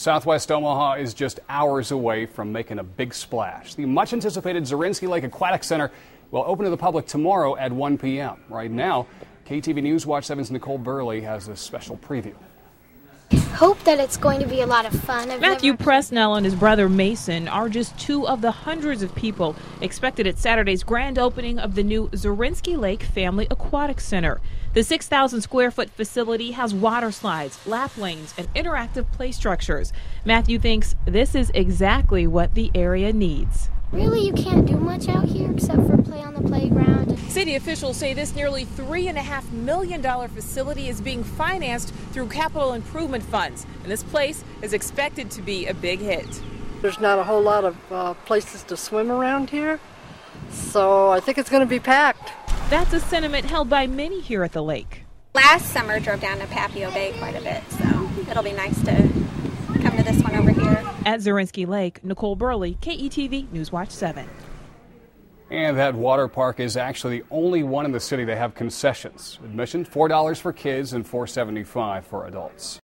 Southwest Omaha is just hours away from making a big splash. The much anticipated Zorinsky Lake Aquatic Center will open to the public tomorrow at 1 p.m. Right now, KTV News Watch 7's Nicole Burley has a special preview. Hope that it's going to be a lot of fun. Matthew Presnell and his brother Mason are just two of the hundreds of people expected at Saturday's grand opening of the new Zorinsky Lake Family Aquatic Center. The 6,000 square foot facility has water slides, lap lanes, and interactive play structures. Matthew thinks this is exactly what the area needs. Really, you can't do much out here except for play on the playground. City officials say this nearly $3.5 million facility is being financed through capital improvement funds, and this place is expected to be a big hit. There's not a whole lot of places to swim around here, so I think it's going to be packed. That's a sentiment held by many here at the lake. Last summer drove down to Papio Bay quite a bit, so it'll be nice to come to this one over here. At Zorinsky Lake, Nicole Burley, KETV Newswatch 7. And that water park is actually the only one in the city to have concessions. Admission $4 for kids and $4.75 for adults.